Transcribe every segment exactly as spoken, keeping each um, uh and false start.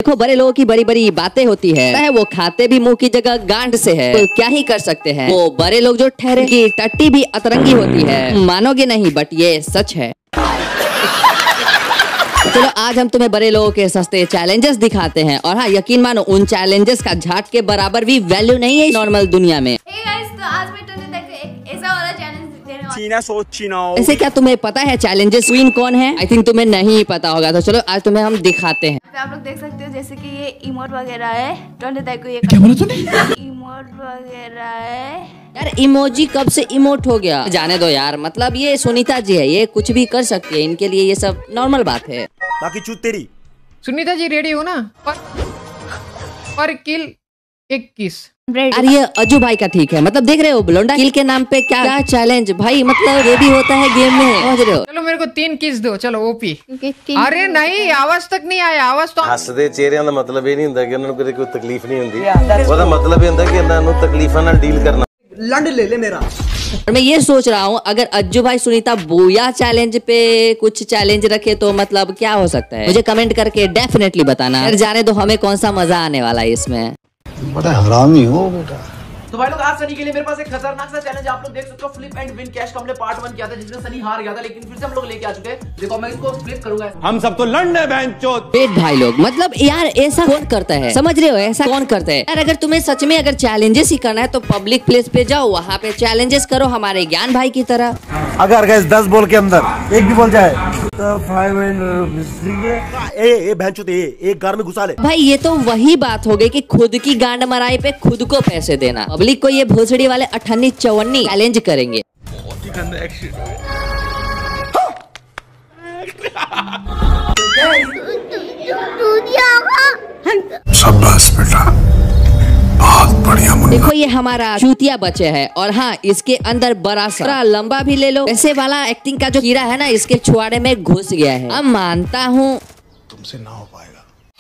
देखो बड़े लोगों की बड़ी बड़ी बातें होती है, वो खाते भी मुंह की जगह गांड से है, तो क्या ही कर सकते हैं। वो बड़े लोग जो ठहरे की टट्टी भी अतरंगी होती है, मानोगे नहीं बट ये सच है। चलो आज हम तुम्हें बड़े लोगों के सस्ते चैलेंजेस दिखाते हैं, और हाँ यकीन मानो उन चैलेंजेस का झाट के बराबर भी वैल्यू नहीं है नॉर्मल दुनिया में। hey guys, तो आज मैं तुम्हें एक ऐसा वाला चैलेंज देने वाली चीना सोच चीना। ऐसे क्या तुम्हें पता है चैलेंजेस क्वीन कौन है? आई थिंक तुम्हें नहीं पता होगा, तो चलो आज तुम्हें हम दिखाते हैं। आप लोग देख सकते हो जैसे कि ये इमोट वगैरह है, को ये क्या बोला तूने? इमोट वगैरह है। यार इमोजी कब से इमोट हो गया? जाने दो यार, मतलब ये सुनीता जी है, ये कुछ भी कर सकती है, इनके लिए ये सब नॉर्मल बात है। बाकी चूत तेरी। सुनीता जी रेडी हो ना? पर, पर किल एक किस। अरे ये अजू भाई का ठीक है, मतलब देख रहे हो ब्लोंडा किल के नाम पे क्या क्या चैलेंज भाई, मतलब ये भी होता है गेम में, समझ रहे हो? चलो मेरे को तीन किस दो, चलो ओपी। अरे नहीं आवाज तक नहीं आया, आवाज तो हसदे चेहरिਆਂ ਦਾ ਮਤਲਬ ਇਹ ਨਹੀਂ ਹੁੰਦਾ ਕਿ ਉਹਨਾਂ ਨੂੰ ਕੋਈ ਤਕਲੀਫ ਨਹੀਂ ਹੁੰਦੀ, ਉਹਦਾ ਮਤਲਬ ਇਹ ਹੁੰਦਾ ਕਿ ਇਹਨਾਂ ਨੂੰ ਤਕਲੀਫਾਂ ਨਾਲ ਡੀਲ करना। लंड ले ले मेरा। और मैं ये सोच रहा हूँ अगर अज्जू भाई सुनीता बोया चैलेंज पे कुछ चैलेंज रखे तो मतलब क्या हो सकता है, मुझे कमेंट करके डेफिनेटली बताना। यार जाने दो हमें कौन सा मजा आने वाला है इसमें। बड़ा हरामी हो बेटा। तो भाई लोग आज सनी के लिए मेरे पास एक खतरनाक सा चैलेंज आप लोग देख सकते हो, फ्लिप एंड विन कैश का हमने पार्ट वन किया था जिसमें सनी हार गया था, लेकिन फिर से हम लोग लेके आ चुके हैं। देखो मैं इसको फ्लिप करूंगा, हम सब तो लड़ने बेंचोद। वेट भाई लोग, मतलब यार ऐसा कौन करता है, समझ रहे हो ऐसा कौन करता है? यार अगर तुम्हें सच में अगर चैलेंजेस ही करना है तो पब्लिक प्लेस पे जाओ, वहाँ पे चैलेंजेस करो हमारे ज्ञान भाई की तरह। अगर गैस दस बॉल के अंदर एक भी बॉल जाए तो फाइव हंड्रेड। ए ए बेंचोद ए एक गार में घुसा ले। भाई ये तो वही बात हो गई कि खुद की गांड मराई पे खुद को पैसे देना। पब्लिक को ये भोसड़ी वाले अठन्नी चौवन्नी चैलेंज करेंगे। शाबाश बेटा, बहुत बढ़िया मुन्ना। देखो ये हमारा चूतिया बच्चे है, और हाँ इसके अंदर बड़ा सा लंबा भी ले लो, ऐसे वाला एक्टिंग का जो कीड़ा है ना इसके छुआड़े में घुस गया है। अब मानता हूँ तुमसे ना हो पाएगा।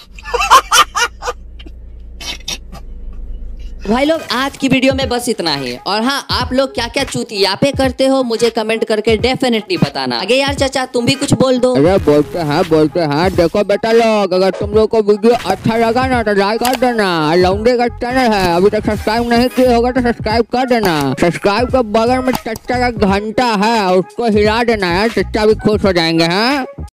भाई लोग आज की वीडियो में बस इतना ही, और हाँ आप लोग क्या क्या चूतिया पे करते हो मुझे कमेंट करके डेफिनेटली बताना। आगे यार चाचा तुम भी कुछ बोल दो। अरे बोलते हैं बोलते हैं देखो बेटा लोग, अगर तुम लोग को वीडियो अच्छा लगा ना तो लाइक कर देना। लौंडे का चैनल है, अभी तक सब्सक्राइब नहीं किए होगा तो सब्सक्राइब कर देना। सब्सक्राइब के बगल में चच्चा का घंटा है उसको हिला देना यार, चच्चा भी खुश हो जाएंगे। हाँ